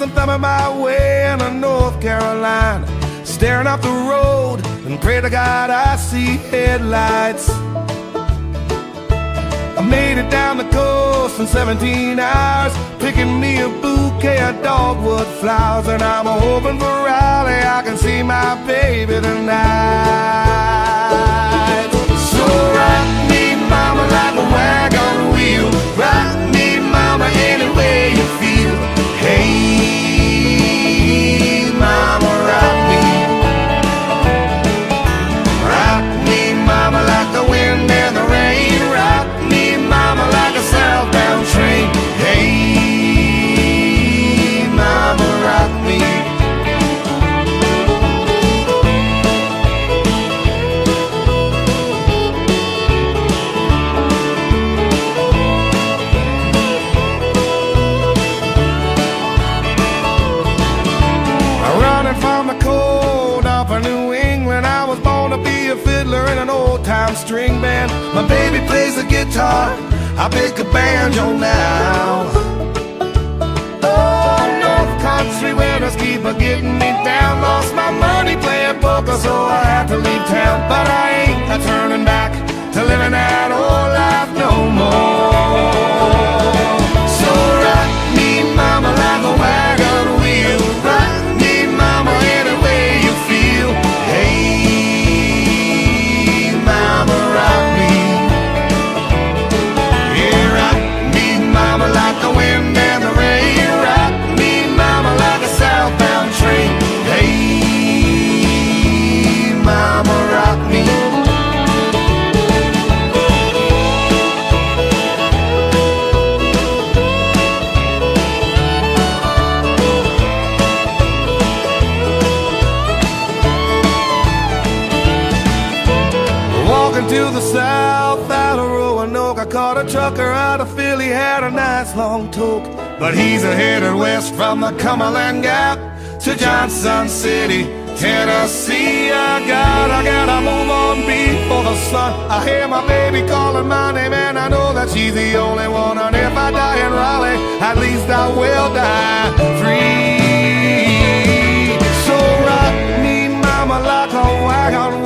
I'm thumbing my way into North Carolina, staring up the road and pray to God I see headlights. I made it down the coast in 17 hours, picking me a bouquet of dogwood flowers, and I'm hoping for Raleigh I can see my baby tonight. So rock me, mama, like a wagon wheel. Rock me, mama, any way you feel. Hey, mama, rock me. Rock me, mama, like the wind and the rain. Rock me, mama, like a southbound train. Hey, mama, rock me. From the cold off of New England, I was born to be a fiddler in an old-time string band. My baby plays the guitar, I pick a banjo now. Oh, North Country winners keep a getting me down. Lost my money playing poker, so I had to leave town. But I ain't a turning back to living that old life no more. So rock me, mama, like a wagon wheel. Rock mama, any way you feel. Hey, mama, rock me. Yeah, rock me, mama, like the wind and the rain. Rock me, mama, like a southbound train. Hey, mama, rock me. To the south out of Roanoke, I caught a trucker out of Philly, had a nice long toke. But he's headed west from the Cumberland Gap to Johnson City, Tennessee. I gotta move on before the sun. I hear my baby calling my name, and I know that she's the only one. And if I die in Raleigh, at least I will die free. So rock me, mama, like a wagon